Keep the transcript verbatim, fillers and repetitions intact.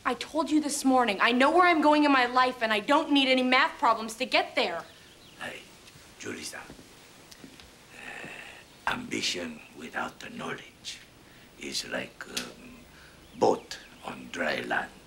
I told you this morning, I know where I'm going in my life, and I don't need any math problems to get there. Hey, Julie-san, uh, ambition without the knowledge is like a um, boat on dry land.